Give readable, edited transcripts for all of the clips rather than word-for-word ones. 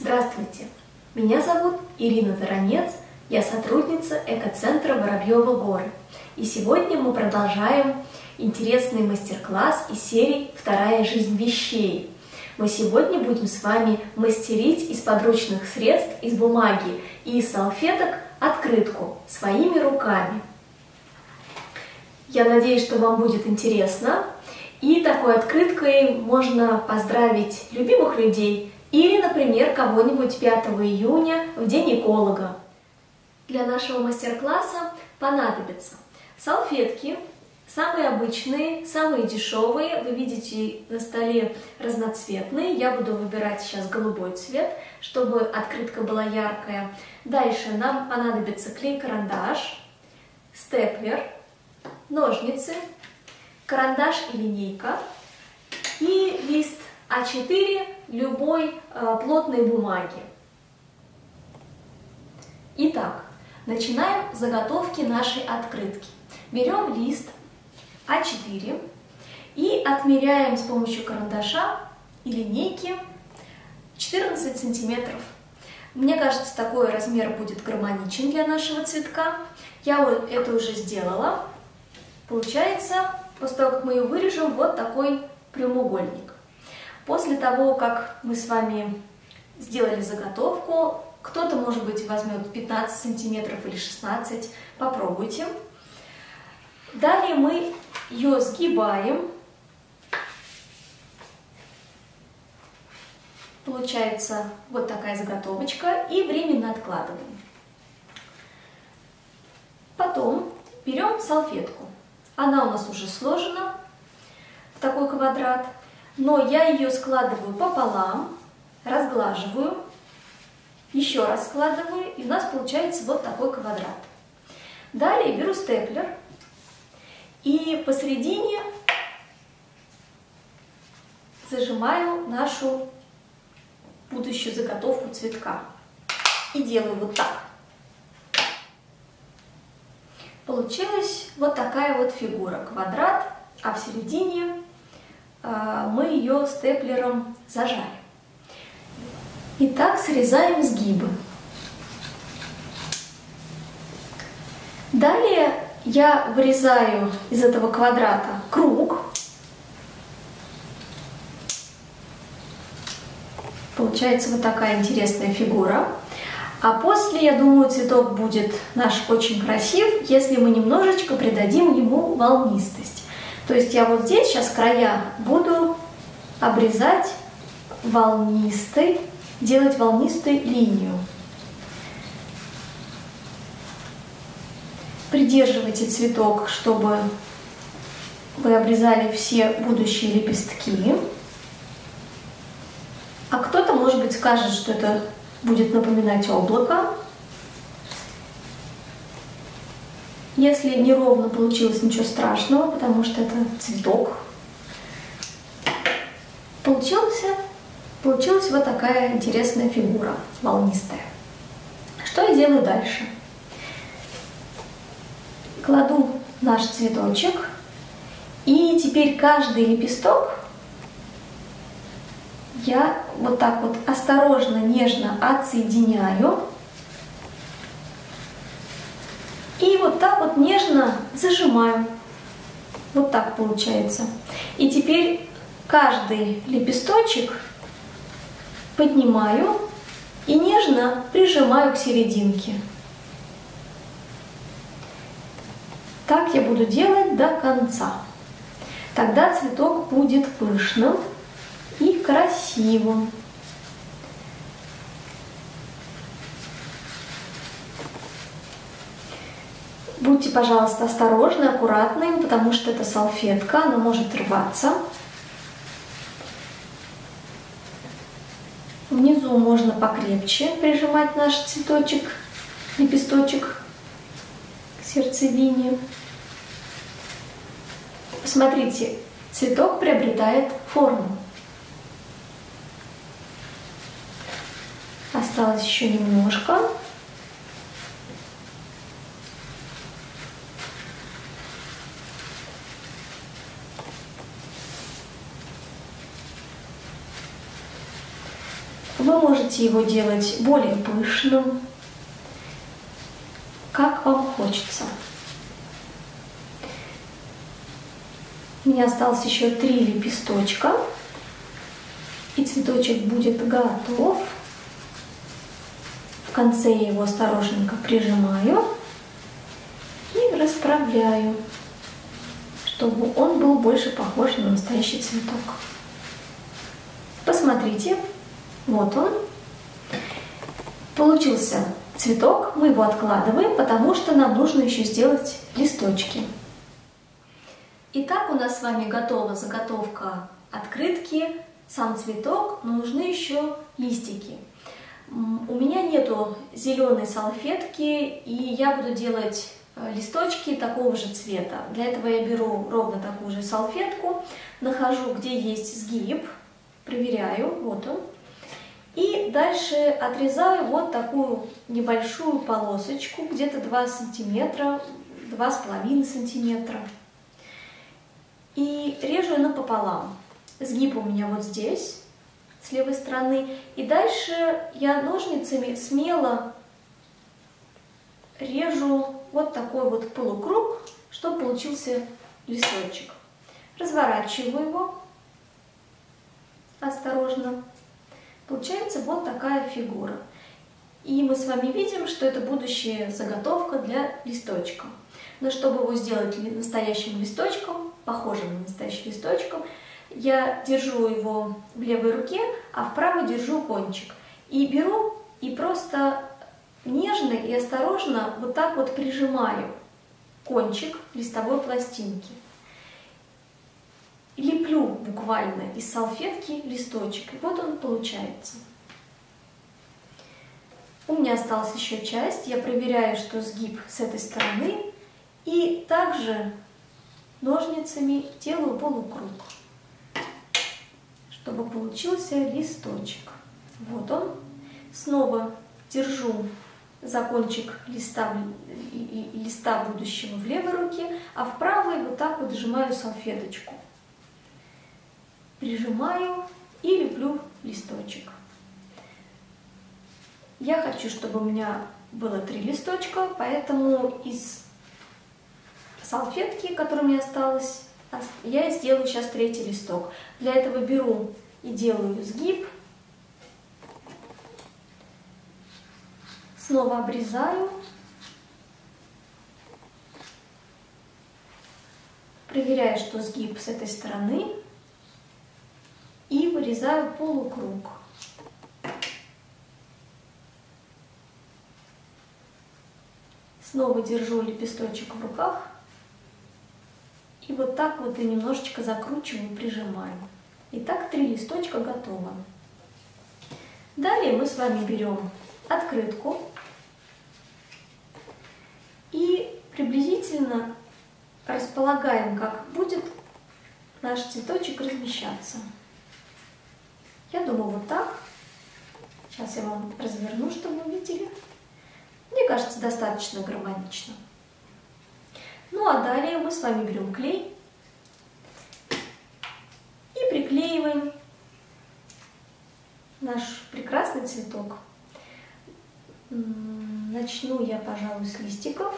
Здравствуйте! Меня зовут Ирина Таранец, я сотрудница экоцентра Воробьевы горы. И сегодня мы продолжаем интересный мастер-класс из серии «Вторая жизнь вещей». Мы сегодня будем с вами мастерить из подручных средств, из бумаги и из салфеток открытку своими руками. Я надеюсь, что вам будет интересно. И такой открыткой можно поздравить любимых людей или, например, кого-нибудь 5 июня в День эколога. Для нашего мастер-класса понадобятся салфетки, самые обычные, самые дешевые. Вы видите на столе разноцветные. Я буду выбирать сейчас голубой цвет, чтобы открытка была яркая. Дальше нам понадобится клей-карандаш, степлер, ножницы, карандаш и линейка и лист А4 любой плотной бумаги. Итак, начинаем заготовки нашей открытки. Берем лист А4 и отмеряем с помощью карандаша и линейки 14 сантиметров. Мне кажется, такой размер будет гармоничен для нашего цветка. Я вот это уже сделала. Получается, после того, как мы ее вырежем, вот такой прямоугольник. После того, как мы с вами сделали заготовку, кто-то, может быть, возьмет 15 сантиметров или 16, попробуйте. Далее мы ее сгибаем. Получается вот такая заготовочка и временно откладываем. Потом берем салфетку. Она у нас уже сложена в такой квадрат, но я ее складываю пополам, разглаживаю, еще раз складываю, и у нас получается вот такой квадрат. Далее беру степлер и посередине зажимаю нашу будущую заготовку цветка и делаю вот так. Получилась вот такая вот фигура, квадрат, а в середине мы ее степлером зажали. Итак, срезаем сгибы. Далее я вырезаю из этого квадрата круг. Получается вот такая интересная фигура. А после, я думаю, цветок будет наш очень красив, если мы немножечко придадим ему волнистость. То есть я вот здесь сейчас края буду обрезать волнистой, делать волнистую линию. Придерживайте цветок, чтобы вы обрезали все будущие лепестки. А кто-то, может быть, скажет, что это будет напоминать облако. Если неровно получилось, ничего страшного, потому что это цветок. Получилась вот такая интересная фигура, волнистая. Что я делаю дальше? Кладу наш цветочек, и теперь каждый лепесток я вот так вот осторожно, нежно отсоединяю. И вот так вот нежно зажимаю. Вот так получается. И теперь каждый лепесточек поднимаю и нежно прижимаю к серединке. Так я буду делать до конца. Тогда цветок будет пышным и красивым. Будьте, пожалуйста, осторожны, аккуратны, потому что это салфетка, она может рваться. Внизу можно покрепче прижимать наш цветочек, лепесточек к сердцевине. Посмотрите, цветок приобретает форму. Осталось еще немножко. Вы можете его делать более пышным, как вам хочется. У меня осталось еще 3 лепесточка, и цветочек будет готов. В конце я его осторожненько прижимаю и расправляю, чтобы он был больше похож на настоящий цветок. Посмотрите, вот он. Получился цветок, мы его откладываем, потому что нам нужно еще сделать листочки. Итак, у нас с вами готова заготовка открытки, сам цветок, но нужны еще листики. У меня нету зеленой салфетки, и я буду делать листочки такого же цвета. Для этого я беру ровно такую же салфетку, нахожу, где есть сгиб, проверяю, вот он. И дальше отрезаю вот такую небольшую полосочку, где-то 2 сантиметра, 2,5 сантиметра. И режу ее напополам. Сгиб у меня вот здесь, с левой стороны. И дальше я ножницами смело режу вот такой вот полукруг, чтобы получился листочек. Разворачиваю его осторожно. Получается вот такая фигура. И мы с вами видим, что это будущая заготовка для листочка. Но чтобы его сделать настоящим листочком, похожим на настоящий листочком, я держу его в левой руке, а в правой держу кончик. И беру и просто нежно и осторожно вот так вот прижимаю кончик листовой пластинки. Леплю буквально из салфетки листочек, и вот он получается. У меня осталась еще часть, я проверяю, что сгиб с этой стороны, и также ножницами делаю полукруг, чтобы получился листочек. Вот он. Снова держу за кончик листа будущего в левой руке, а в правой вот так вот сжимаю салфеточку. Прижимаю и леплю листочек. Я хочу, чтобы у меня было 3 листочка, поэтому из салфетки, которая у меня осталась, я сделаю сейчас 3-й листок. Для этого беру и делаю сгиб. Снова обрезаю. Проверяю, что сгиб с этой стороны. И вырезаю полукруг. Снова держу лепесточек в руках. И вот так вот и немножечко закручиваю, прижимаю. Итак, 3 листочка готово. Далее мы с вами берем открытку и приблизительно располагаем, как будет наш цветочек размещаться. Я думаю, вот так. Сейчас я вам разверну, чтобы вы видели. Мне кажется, достаточно гармонично. Ну а далее мы с вами берем клей и приклеиваем наш прекрасный цветок. Начну я, пожалуй, с листиков.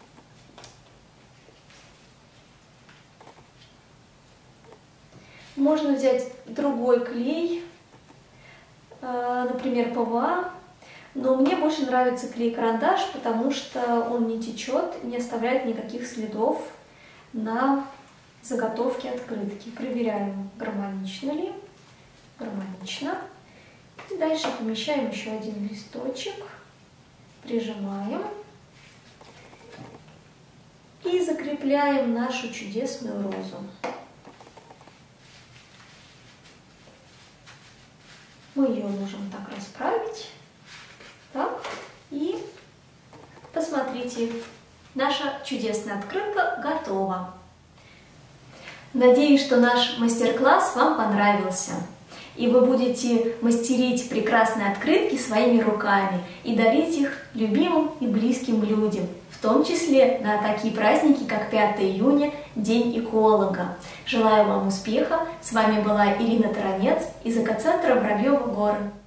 Можно взять другой клей, например, ПВА, но мне больше нравится клей-карандаш, потому что он не течет, не оставляет никаких следов на заготовке открытки. Проверяем, гармонично ли. Гармонично. И дальше помещаем еще 1 листочек, прижимаем и закрепляем нашу чудесную розу. Мы ее можем так расправить. Так, и посмотрите, наша чудесная открытка готова. Надеюсь, что наш мастер-класс вам понравился, и вы будете мастерить прекрасные открытки своими руками и дарить их любимым и близким людям, в том числе на такие праздники, как 5 июня, День эколога. Желаю вам успеха. С вами была Ирина Таранец из экоцентра Воробьевы горы.